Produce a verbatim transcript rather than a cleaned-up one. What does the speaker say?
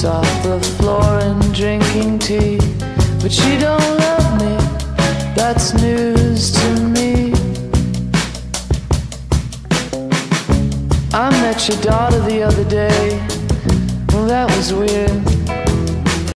sheets off the floor and drinking tea. But she don't love me, that's news to me. I met your daughter the other day, well that was weird.